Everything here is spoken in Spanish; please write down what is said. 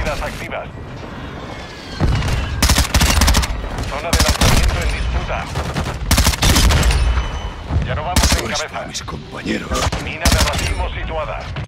minas activas. Zona de lanzamiento en disputa. Ya no vamos en Esto es cabeza. para mis compañeros. Mina de racimo situada.